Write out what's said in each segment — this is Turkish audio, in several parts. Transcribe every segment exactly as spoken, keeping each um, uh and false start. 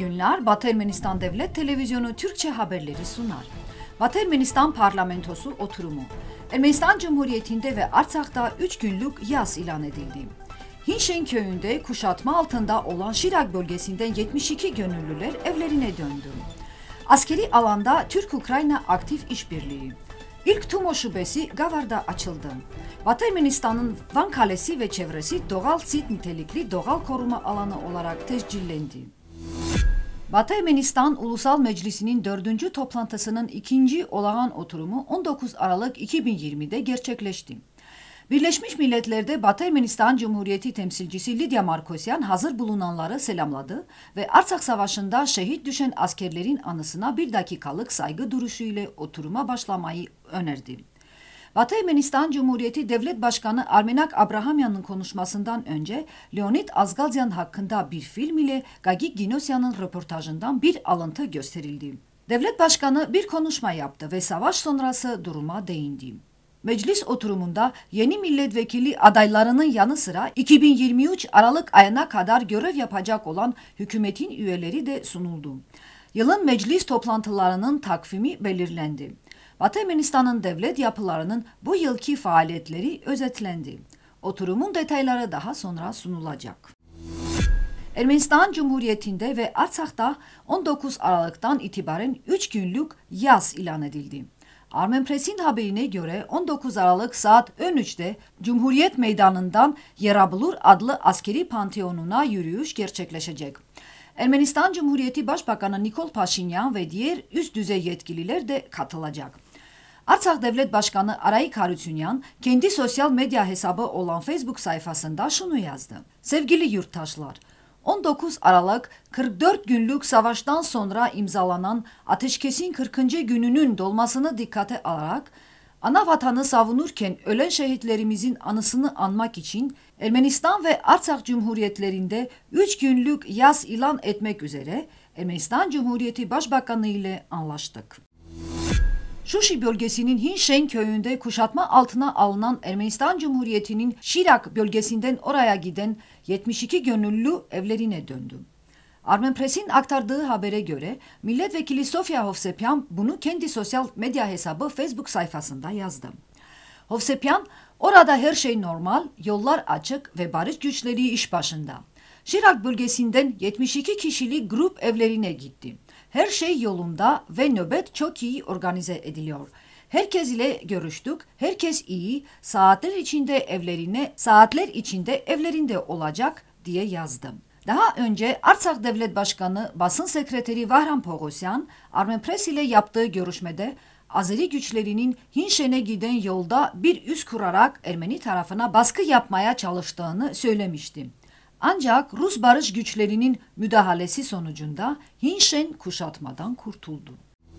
günler. Batı Ermenistan Devlet Televizyonu Türkçe haberleri sunar. Batı Ermenistan Parlamentosu oturumu. Ermenistan Cumhuriyeti'nde ve Artsak'ta üç günlük yaz ilan edildi. Hinşen köyünde kuşatma altında olan Şirak bölgesinden yetmiş iki gönüllüler evlerine döndü. Askeri alanda Türk-Ukrayna aktif işbirliği. İlk TUMO şubesi Gavar'da açıldı. Batı Ermenistan'ın Van Kalesi ve çevresi doğal sit nitelikli doğal koruma alanı olarak tescillendi. Batı Ermenistan Ulusal Meclisi'nin dördüncü toplantısının ikinci olağan oturumu on dokuz Aralık iki bin yirmi'de gerçekleşti. Birleşmiş Milletler'de Batı Ermenistan Cumhuriyeti temsilcisi Lidya Markosyan hazır bulunanları selamladı ve Artsak Savaşı'nda şehit düşen askerlerin anısına bir dakikalık saygı duruşu ile oturuma başlamayı önerdi. Batı Ermenistan Cumhuriyeti Devlet Başkanı Armenak Abrahamyan'ın konuşmasından önce Leonid Azgalzyan hakkında bir film ile Gagik Ginosyan'ın röportajından bir alıntı gösterildi. Devlet Başkanı bir konuşma yaptı ve savaş sonrası duruma değindi. Meclis oturumunda yeni milletvekili adaylarının yanı sıra iki bin yirmi üç Aralık ayına kadar görev yapacak olan hükümetin üyeleri de sunuldu. Yılın meclis toplantılarının takvimi belirlendi. Batı Ermenistan'ın devlet yapılarının bu yılki faaliyetleri özetlendi. Oturumun detayları daha sonra sunulacak. Ermenistan Cumhuriyeti'nde ve Artsak'ta on dokuz Aralık'tan itibaren üç günlük yaz ilan edildi. Armenpress'in haberine göre on dokuz Aralık saat on üç'te Cumhuriyet Meydanı'ndan Yerabulur adlı askeri panteonuna yürüyüş gerçekleşecek. Ermenistan Cumhuriyeti Başbakanı Nikol Paşinyan ve diğer üst düzey yetkililer de katılacak. Artsak Devlet Başkanı Arayik Harutyunyan kendi sosyal medya hesabı olan Facebook sayfasında şunu yazdı. Sevgili yurttaşlar, on dokuz Aralık kırk dört günlük savaştan sonra imzalanan ateşkesin kırkıncı gününün dolmasını dikkate alarak ana vatanı savunurken ölen şehitlerimizin anısını anmak için Ermenistan ve Artsak Cumhuriyetlerinde üç günlük yaz ilan etmek üzere Ermenistan Cumhuriyeti Başbakanı ile anlaştık. Şuşi bölgesinin Hinşen köyünde kuşatma altına alınan Ermenistan Cumhuriyeti'nin Şirak bölgesinden oraya giden yetmiş iki gönüllü evlerine döndü. Armenpress'in aktardığı habere göre milletvekili Sofya Hovsepyan bunu kendi sosyal medya hesabı Facebook sayfasında yazdı. Hovsepyan, orada her şey normal, yollar açık ve barış güçleri iş başında. Şirak bölgesinden yetmiş iki kişilik grup evlerine gitti. Her şey yolunda ve nöbet çok iyi organize ediliyor. Herkes ile görüştük, herkes iyi, saatler içinde evlerine, saatler içinde evlerinde olacak diye yazdım. Daha önce Artsak Devlet Başkanı Basın Sekreteri Vahram Pogosyan, Armenpress ile yaptığı görüşmede Azeri güçlerinin Hinşen'e giden yolda bir üs kurarak Ermeni tarafına baskı yapmaya çalıştığını söylemişti. Ancak Rus barış güçlerinin müdahalesi sonucunda Hinşen kuşatmadan kurtuldu.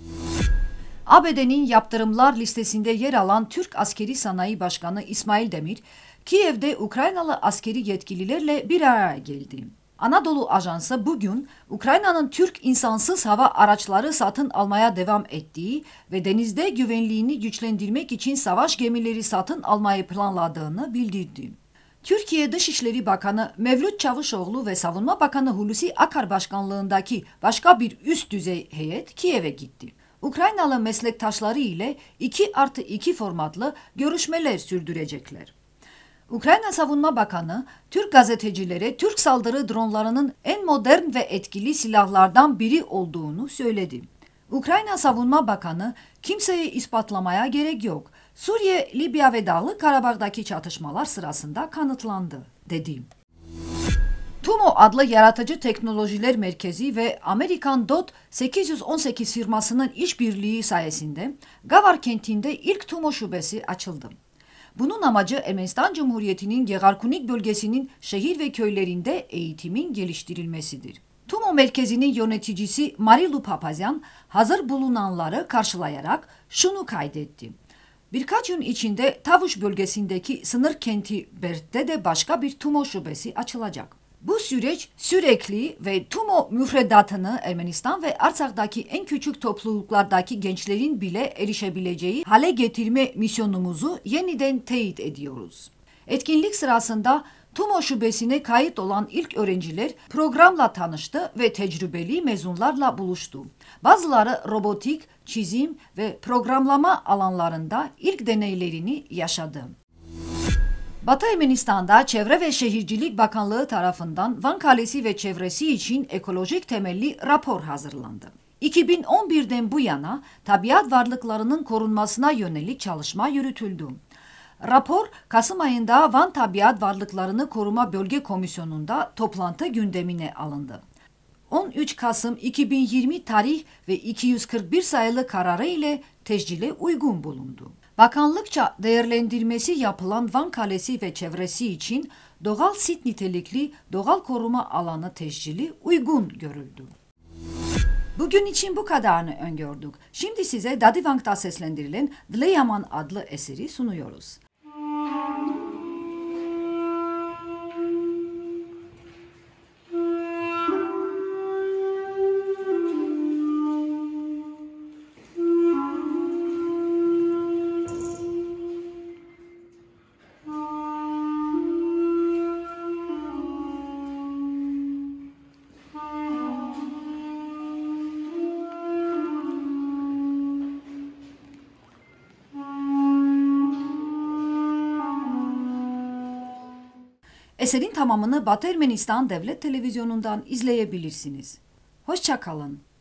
A B D'nin yaptırımlar listesinde yer alan Türk Askeri Sanayi Başkanı İsmail Demir, Kiev'de Ukraynalı askeri yetkililerle bir araya geldi. Anadolu Ajansı bugün Ukrayna'nın Türk insansız hava araçları satın almaya devam ettiği ve denizde güvenliğini güçlendirmek için savaş gemileri satın almayı planladığını bildirdi. Türkiye Dışişleri Bakanı Mevlüt Çavuşoğlu ve Savunma Bakanı Hulusi Akar başkanlığındaki başka bir üst düzey heyet Kiev'e gitti. Ukraynalı meslektaşları ile iki artı iki formatlı görüşmeler sürdürecekler. Ukrayna Savunma Bakanı, Türk gazetecilere Türk saldırı dronlarının en modern ve etkili silahlardan biri olduğunu söyledi. Ukrayna Savunma Bakanı, kimseyi ispatlamaya gerek yok. Suriye, Libya ve Dağlık Karabağ'daki çatışmalar sırasında kanıtlandı, dedi. TUMO adlı yaratıcı teknolojiler merkezi ve Amerikan D O T sekiz yüz on sekiz firmasının işbirliği sayesinde Gavar kentinde ilk TUMO şubesi açıldı. Bunun amacı Ermenistan Cumhuriyeti'nin Gegarkunik bölgesinin şehir ve köylerinde eğitimin geliştirilmesidir. TUMO merkezinin yöneticisi Marilu Papazyan hazır bulunanları karşılayarak şunu kaydetti. Birkaç gün içinde Tavuş bölgesindeki sınır kenti Bert'te de başka bir TUMO şubesi açılacak. Bu süreç sürekli ve TUMO müfredatını Ermenistan ve Artsak'taki en küçük topluluklardaki gençlerin bile erişebileceği hale getirme misyonumuzu yeniden teyit ediyoruz. Etkinlik sırasında TUMO şubesine kayıt olan ilk öğrenciler programla tanıştı ve tecrübeli mezunlarla buluştu. Bazıları robotik, çizim ve programlama alanlarında ilk deneylerini yaşadı. Batı Ermenistan'da Çevre ve Şehircilik Bakanlığı tarafından Van Kalesi ve çevresi için ekolojik temelli rapor hazırlandı. iki bin on birden bu yana tabiat varlıklarının korunmasına yönelik çalışma yürütüldü. Rapor, Kasım ayında Van Tabiat Varlıklarını Koruma Bölge Komisyonu'nda toplantı gündemine alındı. on üç Kasım iki bin yirmi tarih ve iki yüz kırk bir sayılı kararı ile tescile uygun bulundu. Bakanlıkça değerlendirmesi yapılan Van Kalesi ve çevresi için doğal sit nitelikli doğal koruma alanı tescili uygun görüldü. Bugün için bu kadarını öngördük. Şimdi size Dadivank'ta seslendirilen Dleyaman adlı eseri sunuyoruz. Eserin tamamını Batı Ermenistan Devlet Televizyonu'ndan izleyebilirsiniz. Hoşça kalın.